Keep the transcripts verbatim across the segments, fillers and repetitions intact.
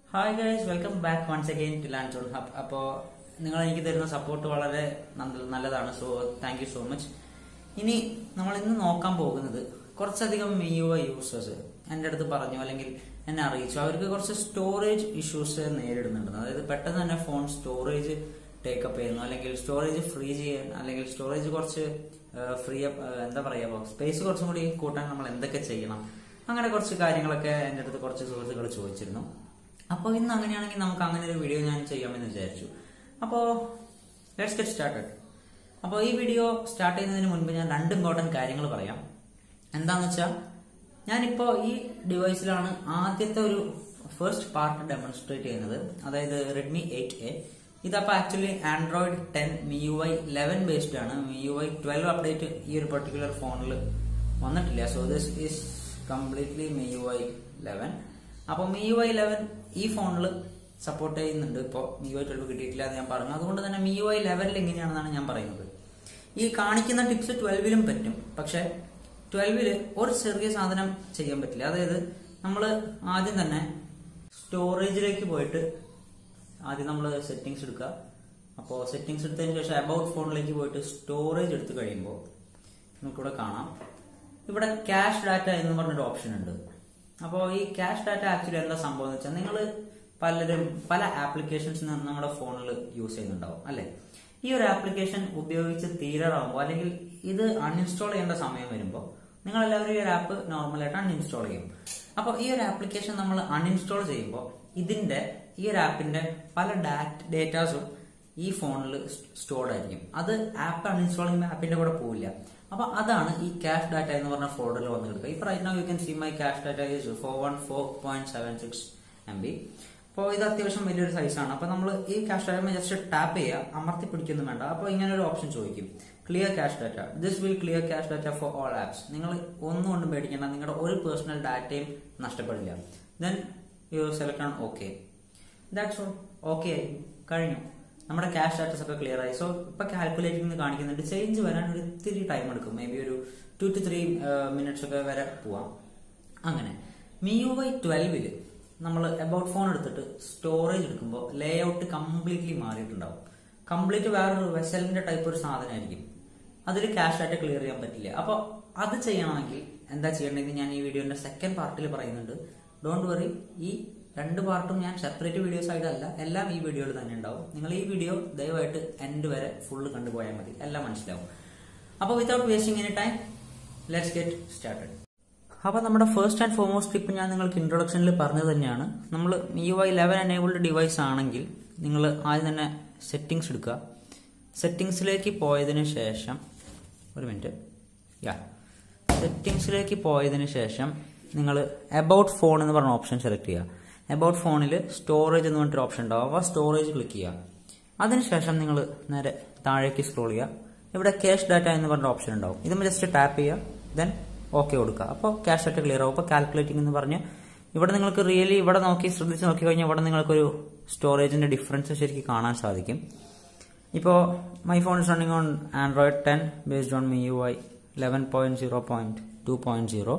Hi guys, welcome back once again to land on hub. അപ്പോൾ നിങ്ങൾ എനിക്ക് തരുന്ന സപ്പോർട്ട് വളരെ നല്ലതാണ്. So thank you so much. ഇനി നമ്മൾ ഇന്ന് നോക്കാൻ പോകുന്നത് കുറച്ചധികം M I U I users എൻ്റെ അടുത്ത് പറഞ്ഞു, അല്ലെങ്കിൽ എന്നെ അറിയിച്ചു, അവർക്ക് കുറച്ച് സ്റ്റോറേജ് ഇഷ്യൂസ് നേരിടുന്നുണ്ട്. അതായത് പെട്ടെന്ന് തന്നെ ഫോൺ സ്റ്റോറേജ് ടേക്കപ്പ് ചെയ്യുന്നു, അല്ലെങ്കിൽ സ്റ്റോറേജ് ഫ്രീ ചെയ്യാൻ, അല്ലെങ്കിൽ സ്റ്റോറേജ് കുറച്ച് ഫ്രീ എന്താ പറയുക സ്പേസ് കുറച്ചും കൂടി കൂട്ടാൻ നമ്മൾ എന്തൊക്കെ ചെയ്യണം, അങ്ങനെ കുറച്ച് കാര്യങ്ങളൊക്കെ എൻ്റെ അടുത്ത് കുറച്ച് സുഹൃത്തുക്കൾ ചോദിച്ചിരുന്നു. അപ്പോൾ ഇന്ന് അങ്ങനെയാണെങ്കിൽ നമുക്ക് അങ്ങനെ ഒരു വീഡിയോ ഞാൻ ചെയ്യാമെന്ന് വിചാരിച്ചു. അപ്പോൾ ലെറ്റ്സ് ഗെറ്റ് സ്റ്റാർട്ടഡ്. അപ്പോൾ ഈ വീഡിയോ സ്റ്റാർട്ട് ചെയ്യുന്നതിന് മുൻപ് ഞാൻ രണ്ട് ഇമ്പോർട്ടൻറ്റ് കാര്യങ്ങൾ പറയാം. എന്താന്ന് വെച്ചാൽ, ഞാനിപ്പോൾ ഈ ഡിവൈസിലാണ് ആദ്യത്തെ ഒരു ഫസ്റ്റ് പാർട്ട് ഡെമോൺസ്ട്രേറ്റ് ചെയ്യുന്നത്, അതായത് റെഡ്മി എയ്റ്റ് എ. ഇതപ്പോൾ actually Android ten M I U I eleven based ആണ്. M I U I twelve update ഈ ഒരു പെർട്ടിക്കുലർ ഫോണിൽ വന്നിട്ടില്ല. So this is completely M I U I eleven. അപ്പോൾ M I U I eleven ഈ ഫോണിൽ support ചെയ്യുന്നുണ്ട്. ഇപ്പോൾ M I U I twelve കിട്ടിയിട്ടില്ല എന്ന് ഞാൻ പറഞ്ഞു. അതുകൊണ്ട് തന്നെ M I U I ലെവനിൽ എങ്ങനെയാണെന്നാണ് ഞാൻ പറയുന്നത്. ഈ കാണിക്കുന്ന ടിപ്സ് ട്വൽവിലും പറ്റും, പക്ഷെ ട്വൽവില് ഒരു ചെറിയ സാധനം ചെയ്യാൻ പറ്റില്ല. അതായത് നമ്മൾ ആദ്യം തന്നെ സ്റ്റോറേജിലേക്ക് പോയിട്ട് ആദ്യം നമ്മൾ സെറ്റിംഗ്സ് എടുക്കുക. അപ്പോൾ സെറ്റിംഗ്സ് എടുത്തതിന് ശേഷം അബൌട്ട് ഫോണിലേക്ക് പോയിട്ട് സ്റ്റോറേജ് എടുത്ത് കഴിയുമ്പോൾ നമുക്കിവിടെ കാണാം, ഇവിടെ ക്യാഷ് ഡാറ്റ എന്ന് പറഞ്ഞൊരു ഓപ്ഷൻ ഉണ്ട്. അപ്പോൾ ഈ ക്യാഷ് ഡാറ്റ ആക്ച്വലി എന്താ സംഭവം എന്ന് വെച്ചാൽ, നിങ്ങൾ പലരും പല ആപ്ലിക്കേഷൻസ് നമ്മുടെ ഫോണിൽ യൂസ് ചെയ്യുന്നുണ്ടാവും അല്ലെ. ഈ ഒരു ആപ്ലിക്കേഷൻ ഉപയോഗിച്ച് തീരാറാകുമ്പോൾ, അല്ലെങ്കിൽ ഇത് അൺഇൻസ്റ്റാൾ ചെയ്യേണ്ട സമയം വരുമ്പോൾ, നിങ്ങൾ എല്ലാവരും ഈ ഒരു ആപ്പ് നോർമലായിട്ട് അൺഇൻസ്റ്റാൾ ചെയ്യും. അപ്പോൾ ഈ ഒരു ആപ്ലിക്കേഷൻ നമ്മൾ അൺഇൻസ്റ്റാൾ ചെയ്യുമ്പോൾ ഇതിന്റെ ഈ ഒരു ആപ്പിന്റെ പല ഡേറ്റാസും ഈ ഫോണിൽ സ്റ്റോർഡ് ആയിരിക്കും. അത് ആപ്പ് അൺഇൻസ്റ്റാൾ ചെയ്യുമ്പോൾ ആപ്പിന്റെ കൂടെ പോവില്ല. അപ്പൊ അതാണ് ഈ ക്യാഷ് ഡാറ്റ എന്ന് പറഞ്ഞ ഫോൾഡറിൽ വന്ന് കിടക്കുക. ഇപ്പൊ right now you can see my cache data is four one four point seven six M B. അപ്പോൾ ഇത് അത്യാവശ്യം വലിയൊരു സൈസാണ്. അപ്പൊ നമ്മൾ ഈ ക്യാഷ് ഡാറ്റ ജസ്റ്റ് ടാപ്പ് ചെയ്യുക, അമർത്തി പിടിക്കൊന്നും വേണ്ട. അപ്പൊ ഇങ്ങനെ ഒരു ഓപ്ഷൻ ചോദിക്കും, clear cache data. This will clear cache data for all apps. നിങ്ങൾ ഒന്നും കൊണ്ടും പേടിക്കേണ്ട, നിങ്ങളുടെ ഒരു പേഴ്സണൽ ഡാറ്റയും നഷ്ടപ്പെടില്ല. Then you select on okay. That's all. Okay ആയി കഴിഞ്ഞു. നമ്മുടെ ക്യാഷ് സ്റ്റാറ്റസ് ഒക്കെ ക്ലിയർ ആയി. സോ ഇപ്പൊ കാൽക്കുലേറ്റിംഗ് കാണിക്കുന്നുണ്ട്. ചേഞ്ച് വരാൻ ഒരു ഇത്തിരി ടൈം എടുക്കും, മേ ബി ഒരു ടു ടു ത്രീ മിനിറ്റ്സ് ഒക്കെ വരെ പോവാം. അങ്ങനെ M I U I ട്വൽവില് നമ്മൾ അബൌട്ട് ഫോൺ എടുത്തിട്ട് സ്റ്റോറേജ് എടുക്കുമ്പോൾ ലേ ഔട്ട് കംപ്ലീറ്റ്ലി മാറിയിട്ടുണ്ടാവും. കംപ്ലീറ്റ് വേറൊരു വെസലിന്റെ ടൈപ്പ് ഒരു സാധനമായിരിക്കും. അതിൽ ക്യാഷ് ഡാറ്റ ക്ലിയർ ചെയ്യാൻ പറ്റില്ല. അപ്പൊ അത് ചെയ്യണമെങ്കിൽ എന്താ ചെയ്യേണ്ടതെന്ന് ഞാൻ ഈ വീഡിയോന്റെ സെക്കൻഡ് പാർട്ടിൽ പറയുന്നുണ്ട്. ഡോണ്ട് വറി, ഈ രണ്ട് പാർട്ടും ഞാൻ സെപ്പറേറ്റ് വീഡിയോസ് ആയിട്ടല്ല, എല്ലാം ഈ വീഡിയോയിൽ തന്നെ ഉണ്ടാവും. നിങ്ങൾ ഈ വീഡിയോ ദയവായിട്ട് എൻഡ് വരെ ഫുള്ള് കണ്ടുപോയാൽ മതി, എല്ലാം മനസ്സിലാവും. അപ്പോൾ without wasting any time, let's get started. അപ്പോൾ നമ്മുടെ ഫസ്റ്റ് ആൻഡ് ഫോർമോസ്റ്റ് ടിപ്പ് ഞാൻ നിങ്ങൾക്ക് ഇൻട്രൊഡക്ഷനിൽ പറഞ്ഞത് തന്നെയാണ്. നമ്മൾ M I U I eleven enabled device ആണെങ്കിൽ നിങ്ങൾ ആദ്യം തന്നെ സെറ്റിംഗ്സ് എടുക്കുക. സെറ്റിംഗ്സിലേക്ക് പോയതിനു ശേഷം ഒരു മിനിറ്റ് യാ സെറ്റിംഗ്സിലേക്ക് പോയതിനു ശേഷം നിങ്ങൾ അബൌട്ട് ഫോൺ എന്ന് പറഞ്ഞ ഓപ്ഷൻ സെലക്ട് ചെയ്യുക. അബൌട്ട് ഫോണിൽ സ്റ്റോറേജ് എന്ന് പറഞ്ഞിട്ടൊരു ഓപ്ഷൻ ഉണ്ടാവും. അപ്പോൾ സ്റ്റോറേജ് ക്ലിക്ക് ചെയ്യുക. അതിനുശേഷം നിങ്ങൾ നേരെ താഴേക്ക് സ്ക്രോൾ ചെയ്യുക. ഇവിടെ ക്യാഷ് ഡാറ്റ എന്ന് പറഞ്ഞ ഓപ്ഷൻ ഉണ്ടാവും. ഇത് ജസ്റ്റ് ടാപ്പ് ചെയ്യുക, ദെൻ ഓക്കെ കൊടുക്കുക. അപ്പോൾ ക്യാഷ് ഡാറ്റ ക്ലിയർ ആവും. അപ്പോൾ കാൽക്കുലേറ്റിംഗ് എന്ന് പറഞ്ഞ് ഇവിടെ നിങ്ങൾക്ക് റിയലി ഇവിടെ നോക്കി ശ്രദ്ധിച്ച് നോക്കി കഴിഞ്ഞാൽ ഇവിടെ നിങ്ങൾക്കൊരു സ്റ്റോറേജിന്റെ ഡിഫറൻസ് ശരിക്കും കാണാൻ സാധിക്കും. ഇപ്പോൾ my phone is running on Android ten based on M I U I eleven point zero point two point zero.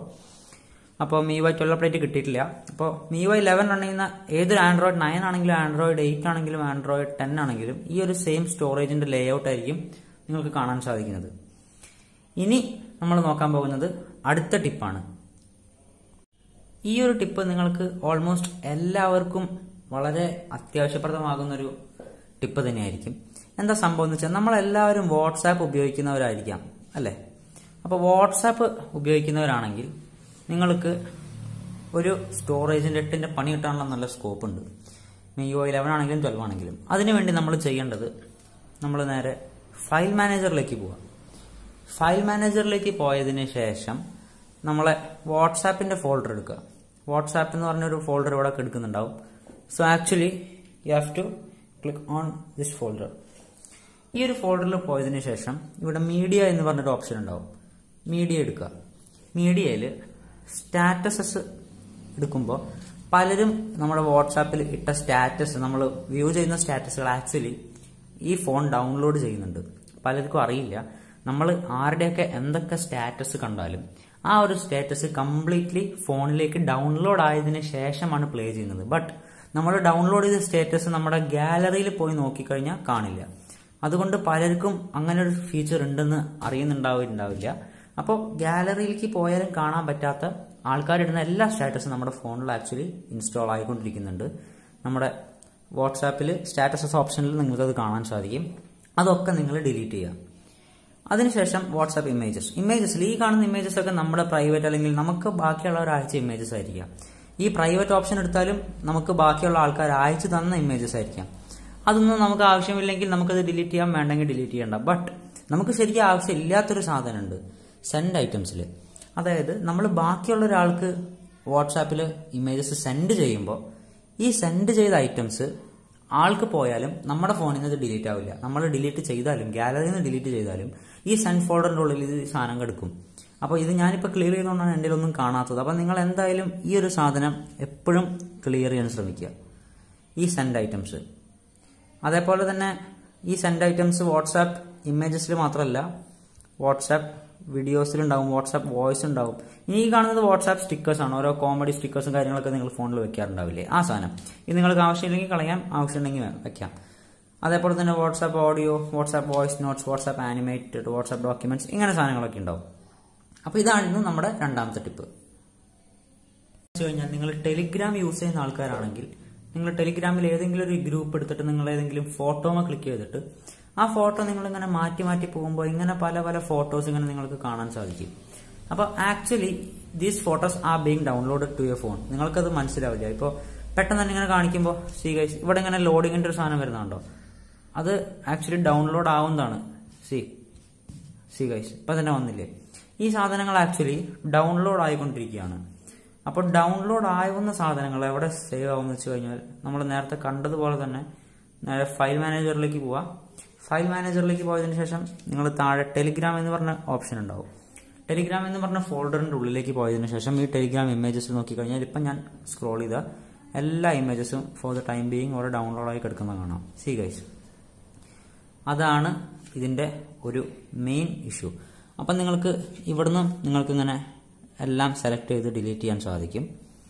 അപ്പോൾ M I U I twelve update കിട്ടിയിട്ടില്ല. അപ്പോൾ M I U I eleven run ചെയ്യുന്ന ഏതൊരു Android nine ആണെങ്കിലും Android eight ആണെങ്കിലും Android ten ആണെങ്കിലും ഈ ഒരു സെയിം സ്റ്റോറേജിന്റെ ലേ ഔട്ട് ആയിരിക്കും നിങ്ങൾക്ക് കാണാൻ സാധിക്കുന്നത്. ഇനി നമ്മൾ നോക്കാൻ പോകുന്നത് അടുത്ത ടിപ്പാണ്. ഈ ഒരു ടിപ്പ് നിങ്ങൾക്ക് ഓൾമോസ്റ്റ് എല്ലാവർക്കും വളരെ അത്യാവശ്യപ്രദമാകുന്ന ഒരു ടിപ്പ് തന്നെയായിരിക്കും. എന്താ സംഭവം എന്ന് വെച്ചാൽ, നമ്മളെല്ലാവരും വാട്സാപ്പ് ഉപയോഗിക്കുന്നവരായിരിക്കാം അല്ലേ. അപ്പോൾ വാട്സാപ്പ് ഉപയോഗിക്കുന്നവരാണെങ്കിൽ നിങ്ങൾക്ക് ഒരു സ്റ്റോറേജിന്റെ എട്ടിന്റെ പണി കിട്ടാനുള്ള നല്ല സ്കോപ്പ് ഉണ്ട്. M I U I eleven ആണെങ്കിലും ട്വൽവ് ആണെങ്കിലും. അതിനുവേണ്ടി നമ്മൾ ചെയ്യേണ്ടത്, നമ്മൾ നേരെ ഫയൽ മാനേജറിലേക്ക് പോവുക. ഫയൽ മാനേജറിലേക്ക് പോയതിന് ശേഷം നമ്മളെ വാട്സാപ്പിന്റെ ഫോൾഡർ എടുക്കുക. വാട്സാപ്പ് എന്ന് പറഞ്ഞൊരു ഫോൾഡർ ഇവിടെ എടുക്കുന്നുണ്ടാവും. So actually you have to click on this folder. ഈ ഒരു ഫോൾഡറിൽ പോയതിനു ശേഷം ഇവിടെ മീഡിയ എന്ന് പറഞ്ഞൊരു ഓപ്ഷൻ ഉണ്ടാവും. മീഡിയ എടുക്കുക. മീഡിയയിൽ സ്റ്റാറ്റസസ് എടുക്കുമ്പോൾ പലരും നമ്മുടെ വാട്സാപ്പിൽ ഇട്ട സ്റ്റാറ്റസ്, നമ്മൾ വ്യൂ ചെയ്യുന്ന സ്റ്റാറ്റസുകൾ ആക്ച്വലി ഈ ഫോൺ ഡൗൺലോഡ് ചെയ്യുന്നുണ്ട്. പലർക്കും അറിയില്ല. നമ്മൾ ആരുടെയൊക്കെ എന്തൊക്കെ സ്റ്റാറ്റസ് കണ്ടാലും ആ ഒരു സ്റ്റാറ്റസ് കംപ്ലീറ്റ്ലി ഫോണിലേക്ക് ഡൗൺലോഡ് ആയതിനു ശേഷമാണ് പ്ലേ ചെയ്യുന്നത്. ബട്ട് നമ്മൾ ഡൗൺലോഡ് ചെയ്ത സ്റ്റേറ്റസ് നമ്മുടെ ഗാലറിയിൽ പോയി നോക്കിക്കഴിഞ്ഞാൽ കാണില്ല. അതുകൊണ്ട് പലർക്കും അങ്ങനെ ഒരു ഫീച്ചർ ഉണ്ടെന്ന് അറിയുന്നുണ്ടാവില്ല. അപ്പോൾ ഗാലറിയിലേക്ക് പോയാലും കാണാൻ പറ്റാത്ത ആൾക്കാരിടുന്ന എല്ലാ സ്റ്റാറ്റസും നമ്മുടെ ഫോണിൽ ആക്ച്വലി ഇൻസ്റ്റാൾ ആയിക്കൊണ്ടിരിക്കുന്നുണ്ട്. നമ്മുടെ വാട്സാപ്പിൽ സ്റ്റാറ്റസസ് ഓപ്ഷനിൽ നിങ്ങൾക്കത് കാണാൻ സാധിക്കും. അതൊക്കെ നിങ്ങൾ ഡിലീറ്റ് ചെയ്യുക. അതിനുശേഷം വാട്സാപ്പ് ഇമേജസ് ഇമേജസിൽ ഈ കാണുന്ന ഇമേജസ് ഒക്കെ നമ്മുടെ പ്രൈവറ്റ് അല്ലെങ്കിൽ നമുക്ക് ബാക്കിയുള്ള ഒരാഴ്ച ഇമേജസ് ആയിരിക്കാം. ഈ പ്രൈവറ്റ് ഓപ്ഷൻ എടുത്താലും നമുക്ക് ബാക്കിയുള്ള ആൾക്കാർ അയച്ചു തന്ന ഇമേജസ് ആയിരിക്കാം. അതൊന്നും നമുക്ക് ആവശ്യമില്ലെങ്കിൽ നമുക്കത് ഡിലീറ്റ് ചെയ്യാൻ, വേണ്ടെങ്കിൽ ഡിലീറ്റ് ചെയ്യണ്ട. ബട്ട് നമുക്ക് ശരിക്കും ആവശ്യമില്ലാത്തൊരു സാധനമുണ്ട് സെൻഡ് ഐറ്റംസിൽ. അതായത് നമ്മൾ ബാക്കിയുള്ള ഒരാൾക്ക് വാട്സാപ്പിൽ ഇമേജസ് സെൻഡ് ചെയ്യുമ്പോൾ ഈ സെൻഡ് ചെയ്ത ഐറ്റംസ് ആൾക്ക് പോയാലും നമ്മുടെ ഫോണിൽ നിന്ന് ഇത് ഡിലീറ്റ് ആവില്ല. നമ്മൾ ഡിലീറ്റ് ചെയ്താലും ഗാലറിയിൽ നിന്ന് ഡിലീറ്റ് ചെയ്താലും ഈ സെൻഡ് ഫോൾഡറിന്റെ ഉള്ളിൽ ഇത് സാധനം കിടക്കും. അപ്പോൾ ഇത് ഞാനിപ്പോൾ ക്ലിയർ ചെയ്തുകൊണ്ടാണ് എൻ്റെ ഒന്നും കാണാത്തത്. അപ്പോൾ നിങ്ങൾ എന്തായാലും ഈ ഒരു സാധനം എപ്പോഴും ക്ലിയർ ചെയ്യാൻ ശ്രമിക്കുക, ഈ സെൻഡ് ഐറ്റംസ്. അതേപോലെ തന്നെ ഈ സെൻഡ് ഐറ്റംസ് വാട്സാപ്പ് ഇമേജസിൽ മാത്രമല്ല, വാട്സാപ്പ് വീഡിയോസിലുണ്ടാവും, വാട്സാപ്പ് വോയിസ് ഉണ്ടാവും. ഇനി ഈ കാണുന്നത് വാട്സാപ്പ് സ്റ്റിക്കേഴ്സ് ആണ്. ഓരോ കോമഡി സ്റ്റിക്കേഴ്സും കാര്യങ്ങളൊക്കെ നിങ്ങൾ ഫോണിൽ വെക്കാറുണ്ടാവില്ലേ, ആ സാധനം. ഇത് നിങ്ങൾക്ക് ആവശ്യമില്ലെങ്കിൽ കളയാം, ആവശ്യമുണ്ടെങ്കിൽ വെക്കാം. അതേപോലെ തന്നെ WhatsApp audio, WhatsApp voice notes, WhatsApp animated, WhatsApp documents, ഇങ്ങനെ സാധനങ്ങളൊക്കെ ഉണ്ടാവും. അപ്പോൾ ഇതായിരുന്നു നമ്മുടെ രണ്ടാമത്തെ ടിപ്പ്. കഴിഞ്ഞാൽ നിങ്ങൾ ടെലിഗ്രാം യൂസ് ചെയ്യുന്ന ആൾക്കാരാണെങ്കിൽ നിങ്ങൾ ടെലിഗ്രാമിൽ ഏതെങ്കിലും ഒരു ഗ്രൂപ്പ് എടുത്തിട്ട് നിങ്ങൾ ഏതെങ്കിലും ഫോട്ടോമ ക്ലിക്ക് ചെയ്തിട്ട് ആ ഫോട്ടോ നിങ്ങൾ ഇങ്ങനെ മാറ്റി മാറ്റി പോകുമ്പോൾ ഇങ്ങനെ പല പല ഫോട്ടോസ് ഇങ്ങനെ നിങ്ങൾക്ക് കാണാൻ സാധിക്കും. അപ്പോൾ actually these photos are being downloaded to your phone. നിങ്ങൾക്കത് മനസ്സിലാവില്ല. ഇപ്പോൾ പെട്ടെന്ന് തന്നെ ഇങ്ങനെ കാണിക്കുമ്പോൾ സി ഗൈസ് ഇവിടെ ഇങ്ങനെ ലോഡിങ്ങിന്റെ ഒരു സാധനം വരുന്നുണ്ടോ, അത് ആക്ച്വലി ഡൗൺലോഡ് ആവുന്നതാണ്. സി സി ഗൈസ് ഇപ്പം തന്നെ വന്നില്ലേ, ഈ സാധനങ്ങൾ ആക്ച്വലി ഡൗൺലോഡ് ആയിക്കൊണ്ടിരിക്കുകയാണ്. അപ്പോൾ ഡൗൺലോഡ് ആവുന്ന സാധനങ്ങൾ എവിടെ സേവ് ആവുമെന്ന് വെച്ച് കഴിഞ്ഞാൽ നമ്മൾ നേരത്തെ കണ്ടതുപോലെ തന്നെ നേരെ ഫയൽ മാനേജറിലേക്ക് പോവാം. ഫയൽ മാനേജറിലേക്ക് പോയതിനു ശേഷം നിങ്ങൾ താഴെ ടെലിഗ്രാം എന്ന് പറഞ്ഞ ഓപ്ഷൻ ഉണ്ടാവും. ടെലിഗ്രാം എന്ന് പറഞ്ഞ ഫോൾഡറിന്റെ ഉള്ളിലേക്ക് പോയതിനു ശേഷം ഈ ടെലിഗ്രാം ഇമേജസ് നോക്കിക്കഴിഞ്ഞാൽ ഇപ്പം ഞാൻ സ്ക്രോൾ ചെയ്ത എല്ലാ ഇമേജസും ഫോർ ദ ടൈം ബീയിങ് ഓരോ ഡൗൺലോഡായി കിടക്കുന്നത് കാണാം. സി ഗൈസ്, അതാണ് ഇതിന്റെ ഒരു മെയിൻ ഇഷ്യൂ. അപ്പം നിങ്ങൾക്ക് ഇവിടുന്ന് നിങ്ങൾക്ക് ഇങ്ങനെ എല്ലാം സെലക്ട് ചെയ്ത് ഡിലീറ്റ് ചെയ്യാൻ സാധിക്കും.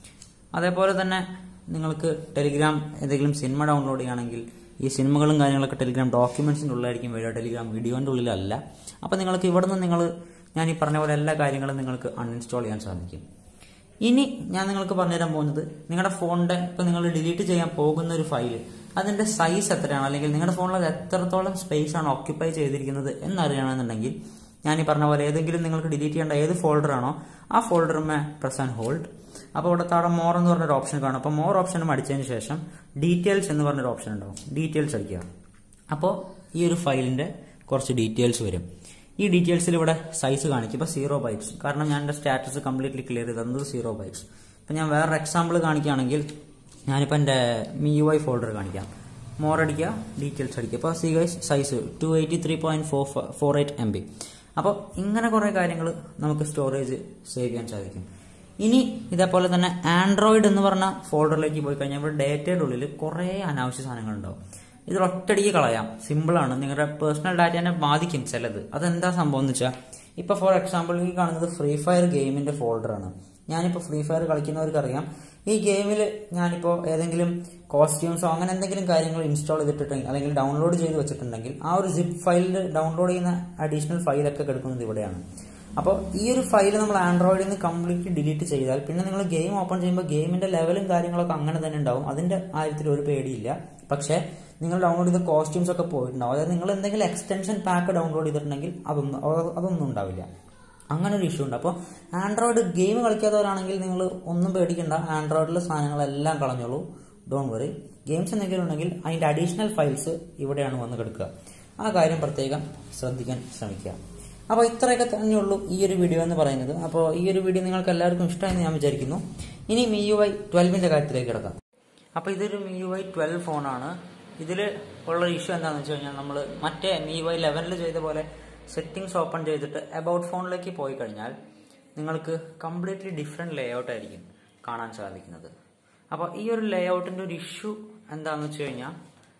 അതേപോലെ തന്നെ നിങ്ങൾക്ക് ടെലിഗ്രാം ഏതെങ്കിലും സിനിമ ഡൗൺലോഡ് ചെയ്യുകയാണെങ്കിൽ ഈ സിനിമകളും കാര്യങ്ങളൊക്കെ ടെലിഗ്രാം ഡോക്യുമെന്റ്സിൻ്റെ ഉള്ളിലായിരിക്കും വരിക, ടെലിഗ്രാം വീഡിയോന്റെ ഉള്ളിലല്ല. അപ്പം നിങ്ങൾക്ക് ഇവിടുന്ന് നിങ്ങൾ ഞാൻ ഈ പറഞ്ഞ പോലെ എല്ലാ കാര്യങ്ങളും നിങ്ങൾക്ക് അൺഇൻസ്റ്റാൾ ചെയ്യാൻ സാധിക്കും. ഇനി ഞാൻ നിങ്ങൾക്ക് പറഞ്ഞുതരാൻ പോകുന്നത് നിങ്ങളുടെ ഫോണിന്റെ ഇപ്പം നിങ്ങൾ ഡിലീറ്റ് ചെയ്യാൻ പോകുന്ന ഒരു ഫയല് അതിന്റെ സൈസ് എത്രയാണ്, അല്ലെങ്കിൽ നിങ്ങളുടെ ഫോണിൽ അത് എത്രത്തോളം സ്പേസ് ആണ് ഓക്യുപ്പൈ ചെയ്തിരിക്കുന്നത് എന്നറിയണമെന്നുണ്ടെങ്കിൽ ഞാൻ ഈ പറഞ്ഞ പോലെ ഏതെങ്കിലും നിങ്ങൾക്ക് ഡിലീറ്റ് ചെയ്യേണ്ട ഏത് ഫോൾഡർ ആണോ ആ ഫോൾഡറുമേ പ്രസ് ആൻഡ് ഹോൾഡ്. അപ്പോൾ ഇവിടെ താഴെ മോർ എന്ന് പറഞ്ഞൊരു ഓപ്ഷൻ കാണും. അപ്പോൾ മോർ ഓപ്ഷനും അടിച്ചതിന് ശേഷം ഡീറ്റെയിൽസ് എന്ന് പറഞ്ഞൊരു ഓപ്ഷൻ ഉണ്ടാവും. ഡീറ്റെയിൽസ് അടിക്കുക. അപ്പോൾ ഈ ഒരു ഫയലിന്റെ കുറച്ച് ഡീറ്റെയിൽസ് വരും. ഈ ഡീറ്റെയിൽസിൽ ഇവിടെ സൈസ് കാണിക്കും. ഇപ്പോൾ സീറോ ബൈറ്റ്സ്, കാരണം ഞാൻ എൻ്റെ സ്റ്റാറ്റസ് കംപ്ലീറ്റ്ലി ക്ലിയർ ചെയ്തത് സീറോ ബൈറ്റ്സ്. ഇപ്പം ഞാൻ വേറൊരു എക്സാമ്പിൾ കാണിക്കുകയാണെങ്കിൽ ഞാനിപ്പോൾ എൻ്റെ മി യു ഐ ഫോൾഡർ കാണിക്കാം. മോർ അടിക്കുക, ഡീറ്റെയിൽസ് അടിക്കുക. അപ്പോൾ see guys size two eighty three point four four eight M B. അപ്പോൾ ഇങ്ങനെ കുറേ കാര്യങ്ങൾ നമുക്ക് സ്റ്റോറേജ് സേവ് ചെയ്യാൻ സാധിക്കും. ഇനി ഇതേപോലെ തന്നെ ആൻഡ്രോയിഡ് എന്ന് പറഞ്ഞ ഫോൾഡറിലേക്ക് പോയി കഴിഞ്ഞാൽ ഇവിടെ ഡേറ്റയുടെ ഉള്ളിൽ കുറേ അനാവശ്യ സാധനങ്ങൾ ഉണ്ടാവും. ഇത് ഒറ്റയടിക്ക് കളയാം, സിമ്പിളാണ്. നിങ്ങളുടെ പേഴ്സണൽ ഡാറ്റേനെ ബാധിക്കും ചിലത്. അതെന്താ സംഭവം എന്ന് വെച്ചാൽ ഇപ്പൊ ഫോർ എക്സാമ്പിൾ ഈ കാണുന്നത് ഫ്രീ ഫയർ ഗെയിമിന്റെ ഫോൾഡറാണ്. ഞാനിപ്പോൾ ഫ്രീ ഫയർ കളിക്കുന്നവർക്ക് അറിയാം, ഈ ഗെയിമിൽ ഞാനിപ്പോൾ ഏതെങ്കിലും കോസ്റ്റ്യൂംസോ അങ്ങനെ എന്തെങ്കിലും കാര്യങ്ങൾ ഇൻസ്റ്റാൾ ചെയ്തിട്ടുണ്ടെങ്കിൽ അല്ലെങ്കിൽ ഡൗൺലോഡ് ചെയ്ത് വെച്ചിട്ടുണ്ടെങ്കിൽ ആ ഒരു സിപ്പ് ഫയലിൽ ഡൗൺലോഡ് ചെയ്യുന്ന അഡീഷണൽ ഫയലൊക്കെ കിടക്കുന്നത് ഇവിടെയാണ്. അപ്പോൾ ഈ ഒരു ഫയൽ നമ്മൾ ആൻഡ്രോയിഡിൽ നിന്ന് കംപ്ലീറ്റ്ലി ഡിലീറ്റ് ചെയ്താൽ പിന്നെ നിങ്ങൾ ഗെയിം ഓപ്പൺ ചെയ്യുമ്പോൾ ഗെയിമിന്റെ ലെവലും കാര്യങ്ങളൊക്കെ അങ്ങനെ തന്നെ ഉണ്ടാവും. അതിന്റെ കാര്യത്തിൽ ഒരു പേടിയില്ല. പക്ഷേ നിങ്ങൾ ഡൗൺലോഡ് ചെയ്ത കോസ്റ്റ്യൂംസ് ഒക്കെ പോയിട്ടുണ്ടാവും. അതായത് നിങ്ങൾ എന്തെങ്കിലും എക്സ്റ്റൻഷൻ പാക്ക് ഡൗൺലോഡ് ചെയ്തിട്ടുണ്ടെങ്കിൽ അതൊന്നും അതൊന്നും ഉണ്ടാവില്ല. അങ്ങനെ ഒരു ഇഷ്യൂ ഉണ്ട്. അപ്പോൾ ആൻഡ്രോയിഡ് ഗെയിം കളിക്കാത്തവരാണെങ്കിൽ നിങ്ങൾ ഒന്നും പേടിക്കേണ്ട, ആൻഡ്രോയിഡിലെ സാധനങ്ങളെല്ലാം കളഞ്ഞോളൂ, ഡോൺ വറി. ഗെയിംസ് എന്തെങ്കിലും ഉണ്ടെങ്കിൽ അതിന്റെ അഡീഷണൽ ഫയൽസ് ഇവിടെയാണ് വന്ന് കിടക്കുക. ആ കാര്യം പ്രത്യേകം ശ്രദ്ധിക്കാൻ ശ്രമിക്കുക. അപ്പോൾ ഇത്രയൊക്കെ തന്നെയുള്ളൂ ഈ ഒരു വീഡിയോ എന്ന് പറയുന്നത്. അപ്പോൾ ഈ ഒരു വീഡിയോ നിങ്ങൾക്ക് എല്ലാവർക്കും ഇഷ്ടമായെന്ന് ഞാൻ വിചാരിക്കുന്നു. ഇനി മി യു ഐ ട്വൽവിന്റെ കാര്യത്തിലേക്ക് കിടക്കാം. അപ്പോൾ ഇതൊരു മി യു ഐ ട്വൽവ് ഫോണാണ്. ഇതിൽ ഉള്ള ഇഷ്യൂ എന്താണെന്ന് വെച്ച് കഴിഞ്ഞാൽ നമ്മൾ മറ്റേ മി യു ഐ ലെവനിൽ ചെയ്ത പോലെ സെറ്റിംഗ്സ് ഓപ്പൺ ചെയ്തിട്ട് അബൌട്ട് ഫോണിലേക്ക് പോയി കഴിഞ്ഞാൽ നിങ്ങൾക്ക് കംപ്ലീറ്റ്ലി ഡിഫറെൻറ്റ് ലേ ഔട്ട് ആയിരിക്കും കാണാൻ സാധിക്കുന്നത്. അപ്പോൾ ഈ ഒരു ലേ ഔട്ടിൻ്റെ ഒരു ഇഷ്യൂ എന്താണെന്ന് വെച്ച് കഴിഞ്ഞാൽ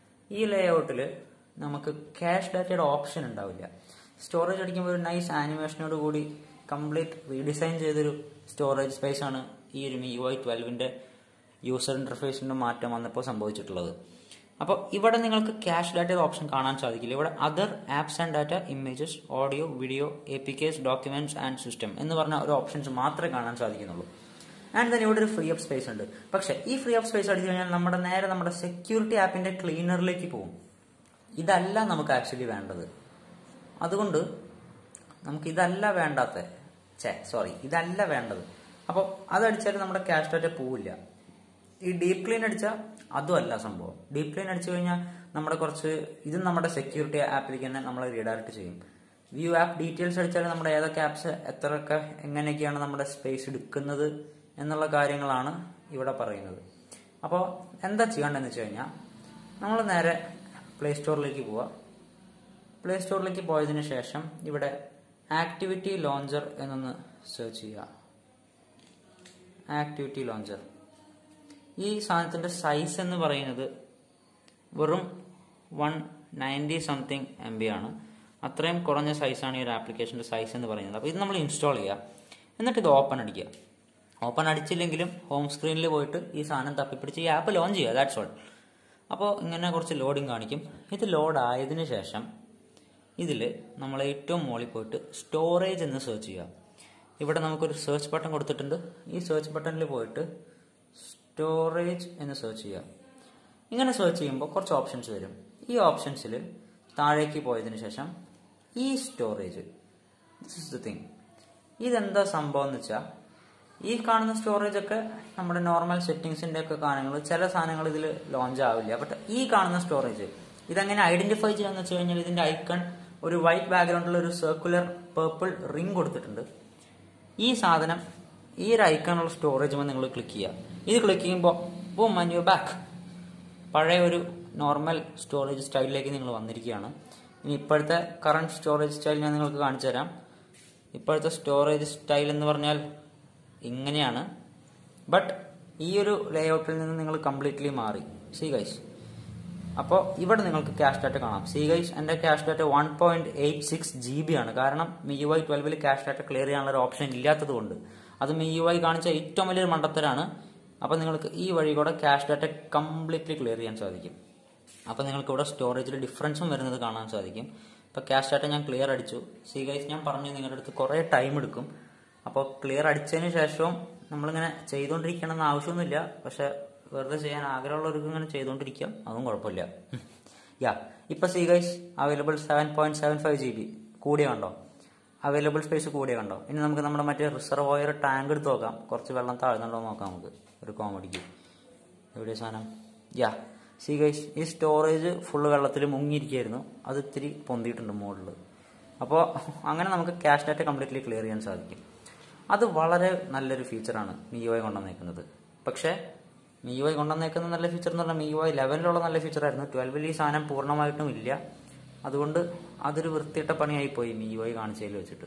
ഈ ലേ ഔട്ടിൽ നമുക്ക് ക്യാഷ് ഡാറ്റയുടെ ഓപ്ഷൻ ഉണ്ടാവില്ല. സ്റ്റോറേജ് അടിക്കുമ്പോൾ ഒരു നൈസ് ആനിമേഷനോട് കൂടി കംപ്ലീറ്റ് റീഡിസൈൻ ചെയ്തൊരു സ്റ്റോറേജ് സ്പേസ് ആണ് ഈ ഒരു മി യു ഐ ട്വൽവിൻ്റെ യൂസർ ഇന്റർഫേസിന്റെ മാറ്റം വന്നപ്പോൾ സംഭവിച്ചിട്ടുള്ളത്. അപ്പോൾ ഇവിടെ നിങ്ങൾക്ക് ക്യാഷ് ഡാറ്റയുടെ ഓപ്ഷൻ കാണാൻ സാധിക്കില്ല. ഇവിടെ other apps and data, images, audio, video, A P Ks, documents and system എന്ന് പറഞ്ഞ ഒരു ഓപ്ഷൻസ് മാത്രമേ കാണാൻ സാധിക്കുന്നുള്ളൂ. ആൻഡ് തന്നെ ഇവിടെ ഒരു ഫ്രീ അപ്പ് സ്പേസ് ഉണ്ട്. പക്ഷെ ഈ ഫ്രീ അപ്പ് സ്പേസ് അടിച്ചു കഴിഞ്ഞാൽ നമ്മുടെ നേരെ നമ്മുടെ സെക്യൂരിറ്റി ആപ്പിന്റെ ക്ലീനറിലേക്ക് പോകും. ഇതല്ല നമുക്ക് ആക്ച്വലി വേണ്ടത്. അതുകൊണ്ട് നമുക്ക് ഇതല്ല വേണ്ടാത്ത ചേ സോറി ഇതല്ല വേണ്ടത്. അപ്പോൾ അതടിച്ചാൽ നമ്മുടെ ക്യാഷ് ഡാറ്റ പോവില്ല. ഈ ഡീപ് ക്ലീൻ അടിച്ചാൽ അതും അല്ല സംഭവം. ഡീപ് ക്ലീൻ അടിച്ചു കഴിഞ്ഞാൽ നമ്മുടെ കുറച്ച് ഇതും നമ്മുടെ സെക്യൂരിറ്റി ആപ്പിലേക്ക് തന്നെ നമ്മളെ റീഡയറക്ട് ചെയ്യും. വ്യൂ ആപ്പ് ഡീറ്റെയിൽസ് അടിച്ചാൽ നമ്മുടെ ഏതൊക്കെ ആപ്സ് എത്രയൊക്കെ എങ്ങനെയൊക്കെയാണ് നമ്മുടെ സ്പേസ് എടുക്കുന്നത് എന്നുള്ള കാര്യങ്ങളാണ് ഇവിടെ പറയുന്നത്. അപ്പോൾ എന്താ ചെയ്യേണ്ടതെന്ന് വെച്ച് കഴിഞ്ഞാൽ നമ്മൾ നേരെ പ്ലേ സ്റ്റോറിലേക്ക് പോവുക. പ്ലേ സ്റ്റോറിലേക്ക് പോയതിനു ശേഷം ഇവിടെ ആക്ടിവിറ്റി ലോഞ്ചർ എന്നൊന്ന് സെർച്ച് ചെയ്യുക. Activity launcher. ഈ സാധനത്തിന്റെ സൈസ് എന്ന് പറയുന്നത് വെറും one ninety something M B ആണ്. അത്രയും കുറഞ്ഞ സൈസാണ് ഈ ഒരു ആപ്ലിക്കേഷന്റെ സൈസ് എന്ന് പറയുന്നത്. അപ്പോൾ ഇത് നമ്മൾ ഇൻസ്റ്റാൾ ചെയ്യുക. എന്നിട്ട് ഇത് ഓപ്പൺ അടിക്കുക. ഓപ്പൺ അടിച്ചില്ലെങ്കിലും ഹോം സ്ക്രീനിൽ പോയിട്ട് ഈ സാധനം തപ്പിപ്പിടിച്ച് ഈ ആപ്പ് ലോഞ്ച് ചെയ്യുക. That's all. അപ്പോൾ ഇങ്ങനെ കുറച്ച് ലോഡിങ് കാണിക്കും. ഇത് ലോഡ് ആയതിനു ശേഷം ഇതിൽ നമ്മൾ ഏറ്റവും മുകളിൽ പോയിട്ട് സ്റ്റോറേജ് എന്ന് സെർച്ച് ചെയ്യുക. ഇവിടെ നമുക്കൊരു സെർച്ച് ബട്ടൺ കൊടുത്തിട്ടുണ്ട്. ഈ സെർച്ച് ബട്ടണിൽ പോയിട്ട് സ്റ്റോറേജ് എന്ന് സെർച്ച് ചെയ്യുക. ഇങ്ങനെ സെർച്ച് ചെയ്യുമ്പോൾ കുറച്ച് ഓപ്ഷൻസ് വരും. ഈ ഓപ്ഷൻസിൽ താഴേക്ക് പോയതിനു ശേഷം ഈ storage, this is the thing. ഇതെന്താ സംഭവം എന്ന് വെച്ചാൽ ഈ കാണുന്ന സ്റ്റോറേജ് ഒക്കെ നമ്മുടെ നോർമൽ സെറ്റിംഗ്സിന്റെ ഒക്കെ കാര്യങ്ങൾ, ചില സാധനങ്ങൾ ഇതിൽ ലോഞ്ച് ആവില്ല. ബട്ട് ഈ കാണുന്ന സ്റ്റോറേജ് ഇതെങ്ങനെ ഐഡന്റിഫൈ ചെയ്യാന്ന് വെച്ച് കഴിഞ്ഞാൽ ഇതിന്റെ ഐക്കൺ ഒരു വൈറ്റ് ബാക്ക്ഗ്രൗണ്ടിൽ ഒരു സർക്കുലർ പേർപ്പിൾ റിംഗ് കൊടുത്തിട്ടുണ്ട്. ഈ സാധനം ഈ ഒരു ഐക്കണുള്ള സ്റ്റോറേജ് നിങ്ങൾ ക്ലിക്ക് ചെയ്യുക. ഇത് ക്ലിക്ക് ചെയ്യുമ്പോൾ ബൂം ആൻഡ് യു ബാക്ക്. പഴയ ഒരു നോർമൽ സ്റ്റോറേജ് സ്റ്റൈലിലേക്ക് നിങ്ങൾ വന്നിരിക്കുകയാണ്. ഇനി ഇപ്പോഴത്തെ കറണ്ട് സ്റ്റോറേജ് സ്റ്റൈൽ ഞാൻ നിങ്ങൾക്ക് കാണിച്ചു തരാം. ഇപ്പോഴത്തെ സ്റ്റോറേജ് സ്റ്റൈൽ എന്ന് പറഞ്ഞാൽ ഇങ്ങനെയാണ്. ബട്ട് ഈ ഒരു ലേഔട്ടിൽ നിന്ന് നിങ്ങൾ കംപ്ലീറ്റ്ലി മാറി. സി ഗൈസ്, അപ്പോൾ ഇവിടെ നിങ്ങൾക്ക് ക്യാഷ് ഡാറ്റ കാണാം. സി ഗൈസ്, എന്റെ cache data one point eight six G B ആണ്. കാരണം മി യു ഐ ട്വൽവിൽ ക്യാഷ് ഡാറ്റ ക്ലിയർ ചെയ്യാനുള്ള ഒരു ഓപ്ഷൻ ഇല്ലാത്തത് കൊണ്ട്. അത് മി യു ഐ കാണിച്ച ഏറ്റവും വലിയൊരു മണ്ടത്തരാണ്. അപ്പോൾ നിങ്ങൾക്ക് ഈ വഴി കൂടെ ക്യാഷ് ഡാറ്റ കംപ്ലീറ്റ്ലി ക്ലിയർ ചെയ്യാൻ സാധിക്കും. അപ്പോൾ നിങ്ങൾക്ക് ഇവിടെ സ്റ്റോറേജിൽ ഡിഫറൻസും വരുന്നത് കാണാൻ സാധിക്കും. ഇപ്പോൾ ക്യാഷ് ഡാറ്റ ഞാൻ ക്ലിയർ അടിച്ചു. സി ഗൈസ്, ഞാൻ പറഞ്ഞു നിങ്ങളുടെ അടുത്ത് കുറേ ടൈം എടുക്കും. അപ്പോൾ ക്ലിയർ അടിച്ചതിന് ശേഷവും നമ്മളിങ്ങനെ ചെയ്തുകൊണ്ടിരിക്കണമെന്ന് ആവശ്യമൊന്നുമില്ല. പക്ഷെ വെറുതെ ചെയ്യാൻ ആഗ്രഹമുള്ളവർക്ക് ഇങ്ങനെ ചെയ്തുകൊണ്ടിരിക്കാം, അതും കുഴപ്പമില്ല. യാ, ഇപ്പൊ see guys available seven point seven five G B കൂടിയ കണ്ടോ, അവൈലബിൾ സ്പേസ് കൂടിയ കണ്ടോ. ഇനി നമുക്ക് നമ്മുടെ മറ്റേ റിസർവോയർ ടാങ്ക് എടുത്ത് നോക്കാം. കുറച്ച് വെള്ളം താഴ്ന്നുണ്ടോ നോക്കാം നമുക്ക് ഒരു കോമഡിക്ക്. എവിടെ സാധനം? യാ, സി ഗൈസ്, ഈ സ്റ്റോറേജ് ഫുള്ള് വെള്ളത്തിൽ മുങ്ങിയിരിക്കുകയായിരുന്നു. അത് ഇത്തിരി പൊന്തിയിട്ടുണ്ട് മുകളിൽ. അപ്പോൾ അങ്ങനെ നമുക്ക് ക്യാഷ് ഡാറ്റ കംപ്ലീറ്റ്ലി ക്ലിയർ ചെയ്യാൻ സാധിക്കും. അത് വളരെ നല്ലൊരു ഫീച്ചറാണ് മി യു ഐ കൊണ്ടുവന്നേക്കുന്നത്. പക്ഷേ മി യു ഐ കൊണ്ടുവന്നേക്കുന്ന നല്ല ഫീച്ചർ എന്ന് പറഞ്ഞാൽ മി യു ഐ ലെവനിലുള്ള നല്ല ഫീച്ചറായിരുന്നു. ട്വൽവിൽ ഈ സാധനം പൂർണ്ണമായിട്ടും ഇല്ല. അതുകൊണ്ട് അതൊരു വൃത്തിയിട്ട പണിയായിപ്പോയി മി യു ഐ കാണിച്ചതിൽ വെച്ചിട്ട്.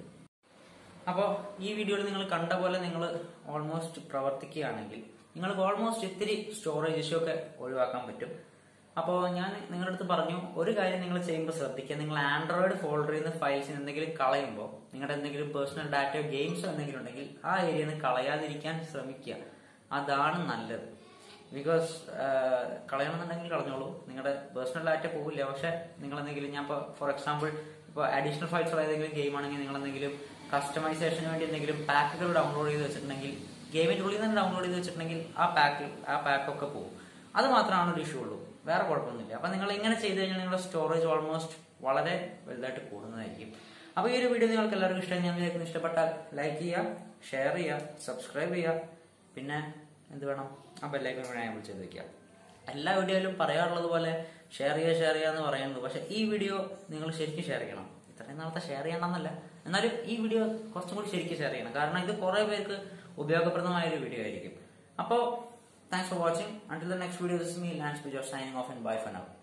അപ്പോൾ ഈ വീഡിയോയിൽ നിങ്ങൾ കണ്ട പോലെ നിങ്ങൾ ഓൾമോസ്റ്റ് പ്രവർത്തിക്കുകയാണെങ്കിൽ നിങ്ങൾക്ക് ഓൾമോസ്റ്റ് ഇത്തിരി സ്റ്റോറേജ് ഇഷ്യൂ ഒക്കെ ഒഴിവാക്കാൻ പറ്റും. അപ്പോൾ ഞാൻ നിങ്ങളുടെ അടുത്ത് പറഞ്ഞു, ഒരു കാര്യം നിങ്ങൾ ചെയ്യുമ്പോൾ ശ്രദ്ധിക്കുക, നിങ്ങൾ ആൻഡ്രോയിഡ് ഫോൾഡറിൽ നിന്ന് ഫയൽസിന് എന്തെങ്കിലും കളയുമ്പോൾ നിങ്ങളുടെ എന്തെങ്കിലും പേഴ്സണൽ ഡാറ്റയോ ഗെയിംസോ എന്തെങ്കിലും ഉണ്ടെങ്കിൽ ആ ഏരിയയിൽ നിന്ന് കളയാതിരിക്കാൻ ശ്രമിക്കുക. അതാണ് നല്ലത്. ബിക്കോസ് കളയണമെന്നുണ്ടെങ്കിൽ കളഞ്ഞോളൂ, നിങ്ങളുടെ പേഴ്സണൽ ഡാറ്റ പോകില്ല. പക്ഷെ നിങ്ങൾ എന്തെങ്കിലും, ഞാൻ ഇപ്പോൾ ഫോർ എക്സാമ്പിൾ ഇപ്പോൾ അഡീഷണൽ ഫയൽസ് ഉള്ള ഏതെങ്കിലും ഗെയിം ആണെങ്കിൽ നിങ്ങൾ എന്തെങ്കിലും കസ്റ്റമൈസേഷന് വേണ്ടി എന്തെങ്കിലും പാക്കുകൾ ഡൗൺലോഡ് ചെയ്ത് വെച്ചിട്ടുണ്ടെങ്കിൽ, ഗെയിമിന്റെ ഉള്ളിൽ നിന്ന് ഡൗൺലോഡ് ചെയ്ത് വെച്ചിട്ടുണ്ടെങ്കിൽ ആ പാക്ക് ആ പാക്കൊക്കെ പോകും. അത് മാത്രമാണ് ഒരു ഇഷ്യൂ ഉള്ളൂ, വേറെ കുഴപ്പമൊന്നുമില്ല. അപ്പൊ നിങ്ങൾ ഇങ്ങനെ ചെയ്ത് കഴിഞ്ഞാൽ നിങ്ങളുടെ സ്റ്റോറേജ് ഓൾമോസ്റ്റ് വളരെ വലുതായിട്ട് കൂടുന്നതായിരിക്കും. അപ്പൊ ഈ ഒരു വീഡിയോ നിങ്ങൾക്ക് എല്ലാവർക്കും ഇഷ്ടമായി ഞാൻ വിചാരിക്കുന്നു. ഇഷ്ടപ്പെട്ടാൽ ലൈക്ക് ചെയ്യുക, ഷെയർ ചെയ്യുക, സബ്സ്ക്രൈബ് ചെയ്യുക, പിന്നെ എന്ത് വേണം, ആ ബെല്ലൈക്കൺ കൂടെ എനേബിൾ ചെയ്ത് വെക്കുക. എല്ലാ വീഡിയോയിലും പറയാറുള്ളത് പോലെ ഷെയർ ചെയ്യുക ഷെയർ ചെയ്യുക എന്ന് പറയുന്നത്, പക്ഷെ ഈ വീഡിയോ നിങ്ങൾ ശരിക്കും ഷെയർ ചെയ്യണം. ഇത്രയും നാളത്തെ ഷെയർ ചെയ്യണമെന്നല്ല, എന്നാലും ഈ വീഡിയോ കുറച്ചും കൂടി ശരിക്കും ഷെയർ ചെയ്യണം. കാരണം ഇത് കുറെ പേർക്ക് ഉപയോഗപ്രദമായ ഒരു വീഡിയോ ആയിരിക്കും. അപ്പോൾ thanks for watching. Until the next video, this is me, Lance Bijot, signing off and bye for now.